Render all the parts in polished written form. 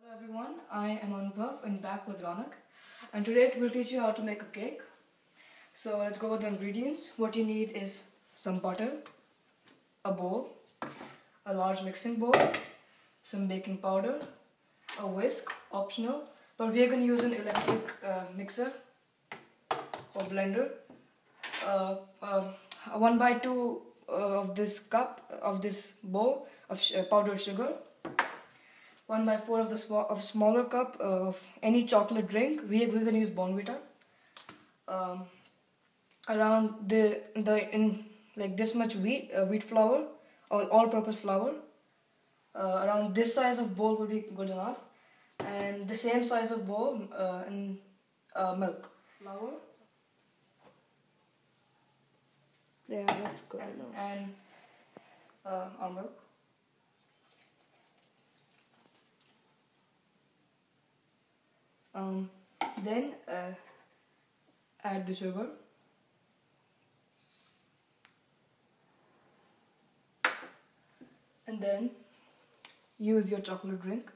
Hello everyone, I am Anubhav and back with Ronak, and today we'll teach you how to make a cake. So let's go with the ingredients. What you need is some butter, a bowl, a large mixing bowl, some baking powder, a whisk, optional, but we are going to use an electric mixer or blender, uh, uh, 1 by 2 of this cup, of this bowl of powdered sugar, 1 by 4 of the smaller cup of any chocolate drink. We're gonna use Bonvita. Um, Around in like this much wheat flour or all-purpose flour. Around this size of bowl will be good enough, and the same size of bowl in milk. Flour. Yeah, that's good. And our milk. Then add the sugar. And then use your chocolate drink.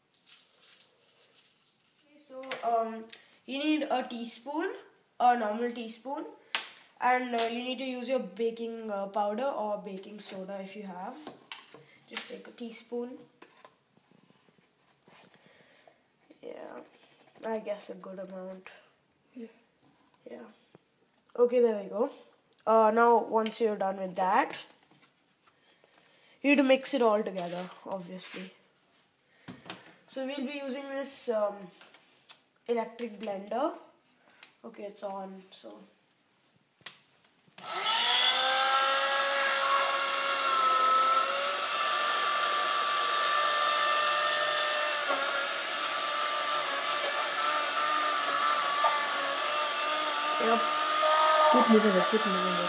So you need a teaspoon, a normal teaspoon, and you need to use your baking powder or baking soda if you have. Just take a teaspoon. Yeah, I guess a good amount. Yeah. Okay, there we go. Now once you're done with that, you need to mix it all together, obviously. So we'll be using this electric blender. Okay, it's on, so. Yep. Keep moving it, keep moving it.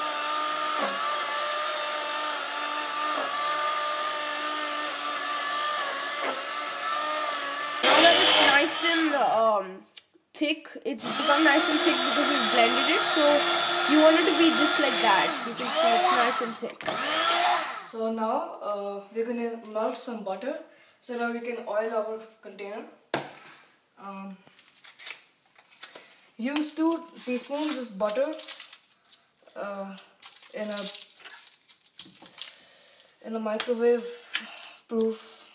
Now that it's nice and thick, it's become nice and thick because we've blended it. So you want it to be just like that. You can see it's nice and thick. So now we're gonna melt some butter so that we can oil our container. Use 2 teaspoons of butter in a microwave proof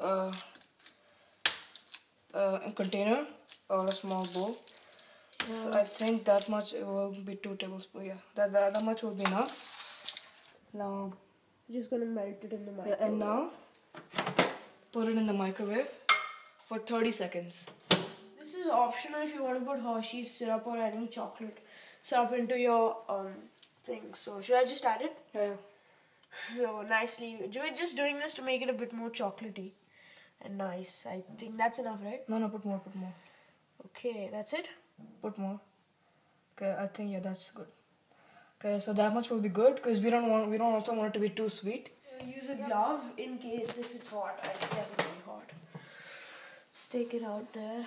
container or a small bowl. So I think that much will be 2 tablespoons. Yeah, that much will be enough. Now, Just gonna melt it in the microwave. and now put it in the microwave for 30 seconds. This is optional if you want to put Hershey's syrup or any chocolate syrup into your thing. So should I just add it? Yeah. So nicely, we're just doing this to make it a bit more chocolatey and nice. I think that's enough, right? No, put more, put more. Okay, that's it. Put more. Okay, I think yeah, that's good. Okay, so that much will be good because we don't also want it to be too sweet. Use a glove in case if it's hot. I guess it's very hot. Let's take it out there.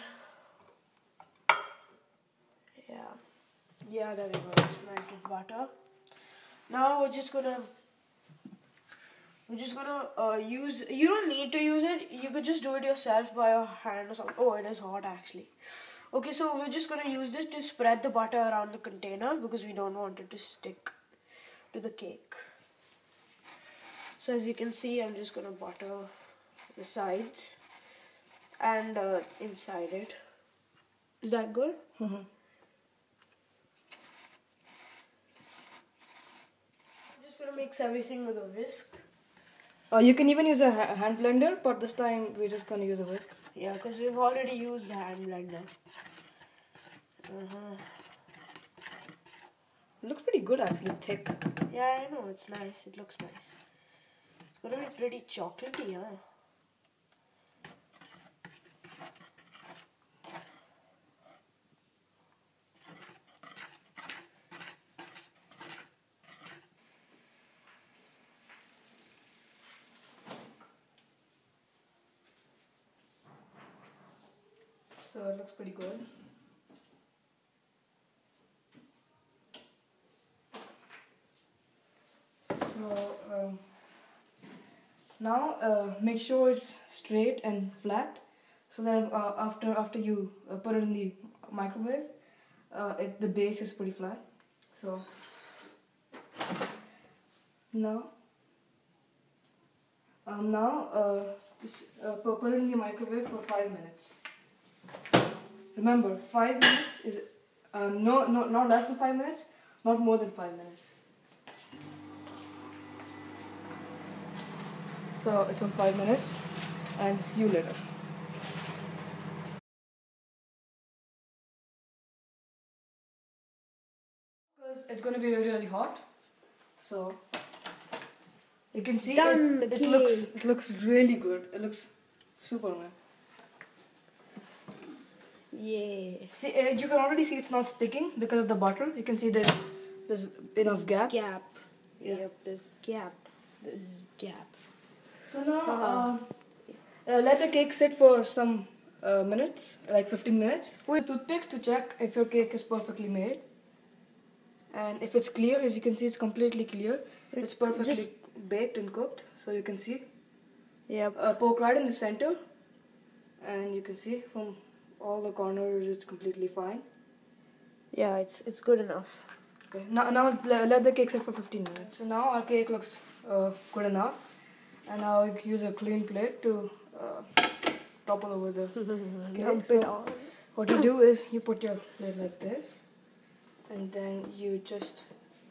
Yeah, there we go. It's melted butter. Now we're just gonna use. You don't need to use it. You could just do it yourself by your hand or something. Oh, it is hot actually. Okay, so we're just gonna use this to spread the butter around the container because we don't want it to stick to the cake. So as you can see, I'm just gonna butter the sides and inside it. Is that good? Mm-hmm. I'm just gonna mix everything with a whisk. You can even use a hand blender, but this time we're just gonna use a whisk. Yeah, because we've already used the hand blender. Looks pretty good actually, thick. Yeah, I know, it's nice. It looks nice. It's gonna be pretty chocolatey, huh? So it looks pretty good. So now make sure it's straight and flat so that after you put it in the microwave, the base is pretty flat. So now just put it in the microwave for 5 minutes. Remember, 5 minutes is not less than 5 minutes, not more than 5 minutes. So it's on 5 minutes, and see you later. Because it's going to be really hot, so you can see it looks really good. It looks super, man. Yeah. See, you can already see it's not sticking because of the butter. You can see there's enough gap. Gap. Yeah. Yep, there's gap. There's gap. So now let the cake sit for some minutes, like 15 minutes. With a toothpick to check if your cake is perfectly made. And if it's clear, as you can see, it's completely clear. It's perfectly baked and cooked. So you can see. Yep. Poke right in the center, and you can see from all the corners it's completely fine. Yeah, it's good enough. Okay. Now let the cake sit for 15 minutes. So now our cake looks good enough, and now we use a clean plate to topple over the cake. Dump So it on. what you do is you put your plate like this, and then you just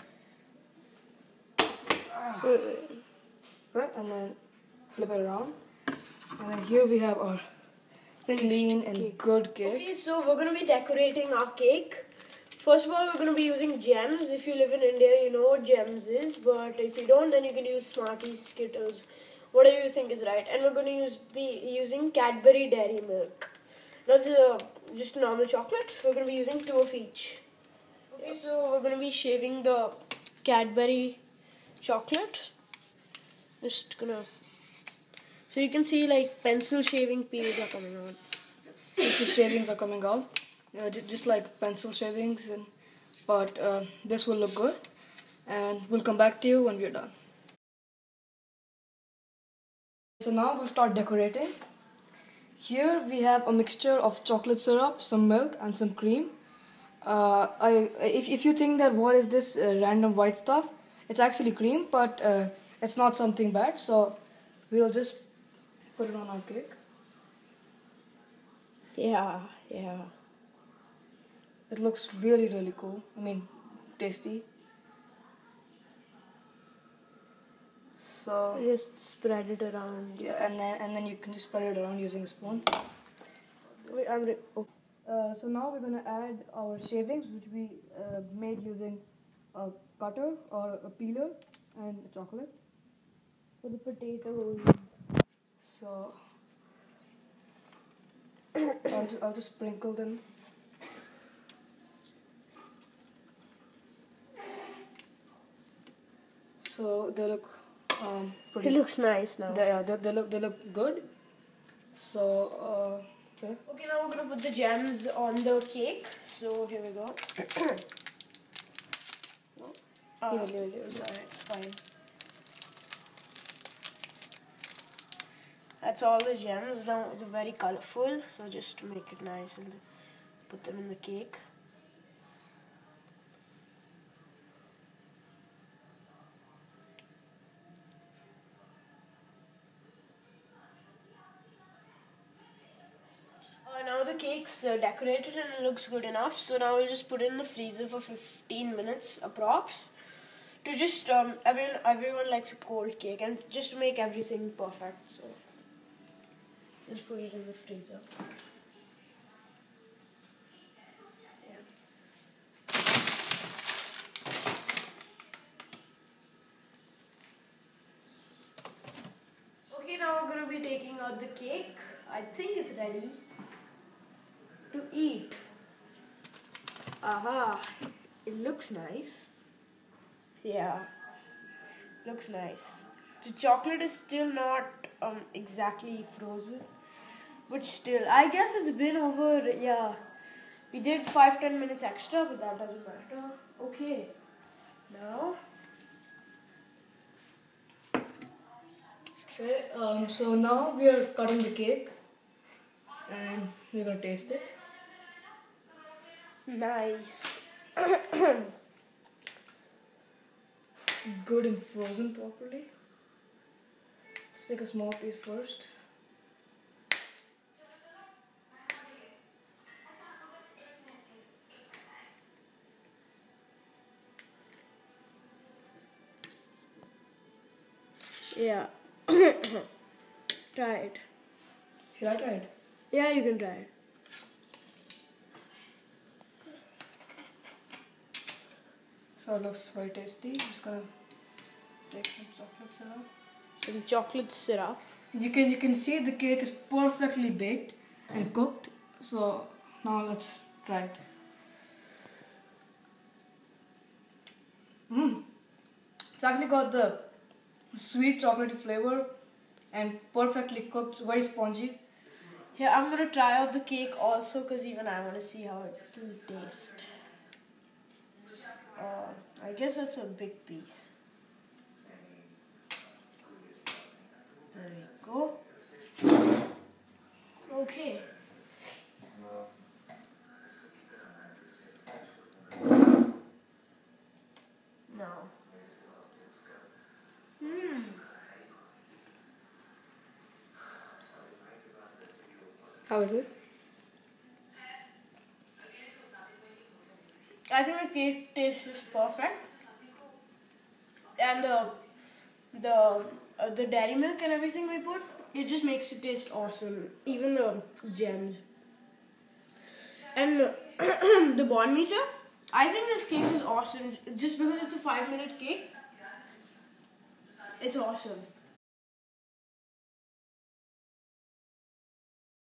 and then flip it around, and then here we have our clean and cake. good cake. Okay, so we're gonna be decorating our cake. First of all, we're gonna be using gems. If you live in India, you know what gems is, but if you don't, then you can use Smarties, Skittles, whatever you think is right. And we're gonna be using Cadbury Dairy Milk. That's just normal chocolate. We're gonna be using 2 of each. Okay, so we're gonna be shaving the Cadbury chocolate. Just gonna. So you can see like pencil shaving peels are coming on. The shavings are coming out, just like pencil shavings, but this will look good, and we'll come back to you when we're done. So now we'll start decorating. Here we have a mixture of chocolate syrup, some milk, and some cream. If you think that what is this random white stuff, it's actually cream, but it's not something bad. So we'll just put it on our cake. Yeah. It looks really, really cool. I mean, tasty. So Just spread it around. yeah, and then you can just spread it around using a spoon. Wait, So now we're gonna add our shavings, which we made using a cutter or a peeler and chocolate. For the potatoes. So I'll just sprinkle them. So they look pretty. It looks nice now. They look good. So okay. Okay, now we're gonna put the gems on the cake. So here we go. Leave it. Sorry, it's fine. That's all the gems. Now it's very colorful, so just to make it nice and put them in the cake. Now the cake's decorated and it looks good enough. So now we'll just put it in the freezer for 15 minutes approx. To just everyone likes a cold cake, and just to make everything perfect. So just put it in the freezer. Okay, now we're gonna be taking out the cake. I think it's ready to eat. Aha, it looks nice. Yeah, looks nice. The chocolate is still not exactly frozen, but still, I guess it's been over. Yeah, we did 5-10 minutes extra, but that doesn't matter. Okay, now. Okay, so now we are cutting the cake and we're gonna taste it. Nice. It's good and frozen properly. Let's take a small piece first. Yeah. Try it. Should I try it? Yeah, you can try it. So it looks very tasty. I'm just gonna take some chocolate syrup. Some chocolate syrup. You can see the cake is perfectly baked and cooked. So now let's try it. It's actually got the sweet chocolatey flavor and perfectly cooked, very spongy. Yeah, I'm gonna try out the cake also because even I want to see how it will taste. I guess it's a big piece. There we go. Okay. Now. How is it? I think the cake taste is perfect, and the dairy milk and everything we put, it just makes it taste awesome. Even the gems and the Bon Meter. I think this cake is awesome just because it's a 5-minute cake. It's awesome.